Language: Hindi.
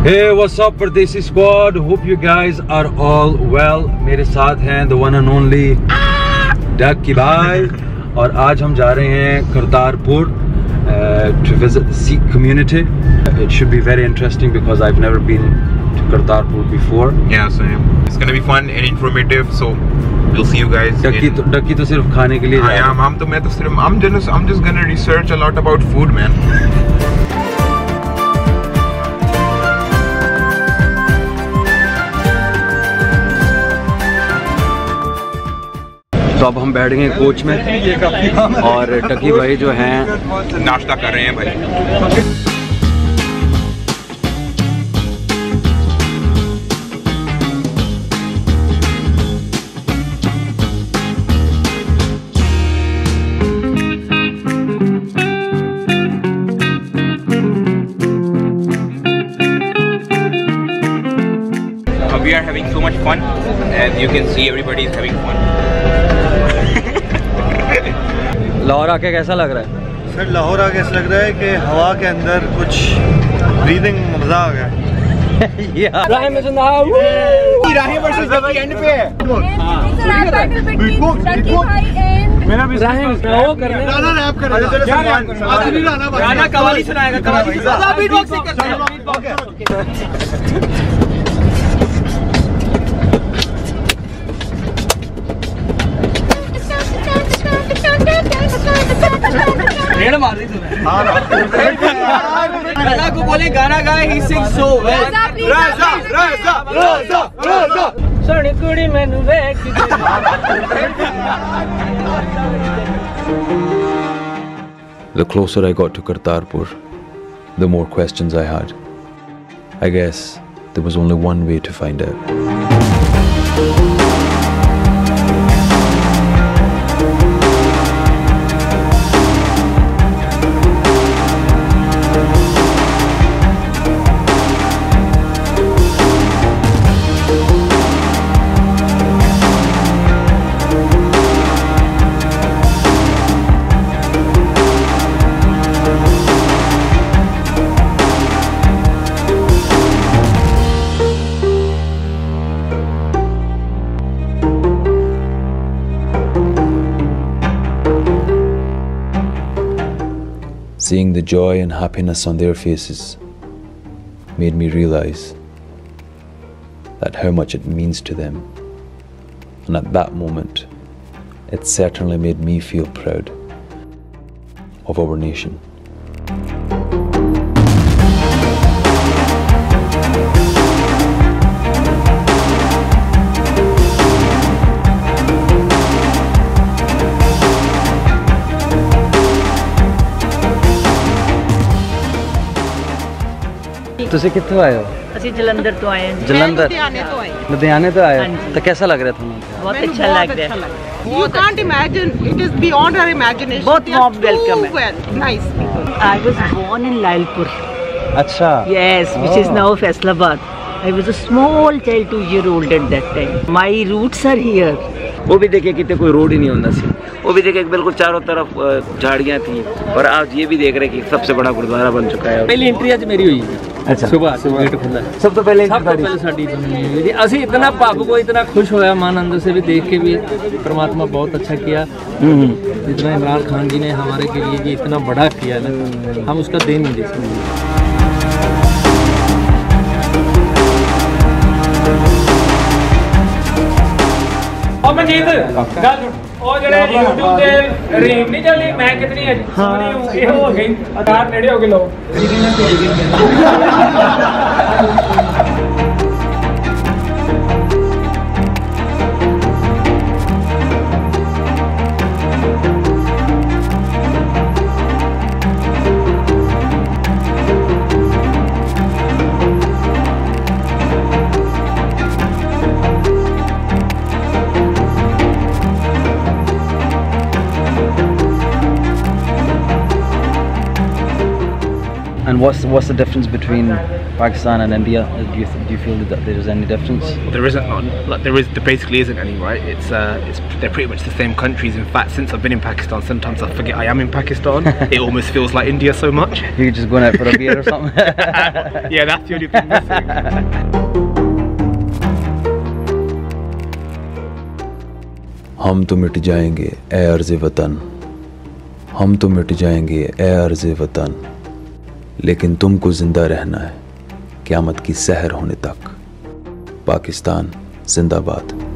Hey, what's up Pardesi squad? Hope you guys are all well. मेरे साथ हैं the one and only Ducky भाई और आज हम जा रहे हैं Kartarpur to visit the Sikh community. It should be very interesting because I've never been to Kartarpur before. Yeah, same. It's gonna be fun and informative. So we'll see you guys. Ducky तो सिर्फ खाने के लिए जा रहा है. I'm just gonna research a lot about food, man. तो अब हम बैठ गए कोच में और टकी भाई जो हैं नाश्ता कर रहे हैं भाई. We are having so much fun and you can see everybody is having fun. Lahore आके कैसा लग रहा है? सर लाहौर आके ऐसा लग रहा है कि हवा के अंदर कुछ ब्रीदिंग मजा आ गया. राहिम वर्सेस डक्की एंड पे है. मेरा भी राहिम वो करने गाना रैप करना. गाना कवाली सुनाएगा. कवाली बीट बॉक्सिंग करना. मार दी तूने. गाना को बोले गाना गाए. He sings so well. राजा सोनी कुड़ी मैनू वेख. The closer I got to Kartarpur, the more questions I had. I guess there was only one way to find out. Seeing the joy and happiness on their faces made me realize that how much it means to them. And at that moment, it certainly made me feel proud of our nation. ਤੁਸੀਂ ਕਿੱਥੋਂ ਆਏ ਹੋ? ਅਸੀਂ ਜਲੰਧਰ ਤੋਂ ਆਏ ਹਾਂ. ਜਲੰਧਰ ਲੁਧਿਆਣੇ ਤੋਂ ਆਏ ਹੋ? ਤਾਂ कैसा लग रहा है ਤੁਹਾਨੂੰ? बहुत अच्छा लग रहा है. You can't imagine. It is beyond our imagination. बहुत warm welcome है. Well, nice people. I was born in Lalpur. अच्छा. Yes, which is now Faisalabad. I was a small child, 2 years old at that time. My roots are here. वो भी देखे कितने कोई रोड ही नहीं होता सी. वो भी देखे बिल्कुल चारों तरफ झाड़ियाँ थी और आज ये भी देख रहे कि सबसे बड़ा गुरुद्वारा बन चुका है. पहली एंट्री आज मेरी हुई है. अच्छा. सुबह गेट खुला. सब तो पहले साड़ी जी. असि इतना भावुक हो, इतना खुश होया मन अंदर से भी देख के भी. परमात्मा बहुत अच्छा किया. जितना इमरान खान जी ने हमारे के लिए जी इतना बड़ा किया ना, हम उसका दे नहीं दे सकते. मनजीत गल ਉਹ ਜਿਹੜੇ YouTube ਤੇ ਰੀਮ ਨਹੀਂ ਚੱਲੀ ਮੈਂ ਕਿਤਨੀ ਸੋਹਣੀ ਇਹ ਹੋ ਗਈ. ਆਧਾਰ ਨੇੜੇ ਹੋ ਕੇ ਲਓ. And what's the difference between Pakistan and India? Do you feel that there is any difference? Well, there isn't none. Like there basically isn't any, right? They're pretty much the same countries. In fact, since I've been in Pakistan, sometimes I forget I am in Pakistan. It almost feels like India so much. You're just going out for a beer or something? Yeah, that's the only thing missing. हम तो मिट जाएंगे ए अर्ज़ वतन, हम तो मिट जाएंगे ए अर्ज़ वतन, लेकिन तुमको जिंदा रहना है क़यामत की सहर होने तक। पाकिस्तान जिंदाबाद।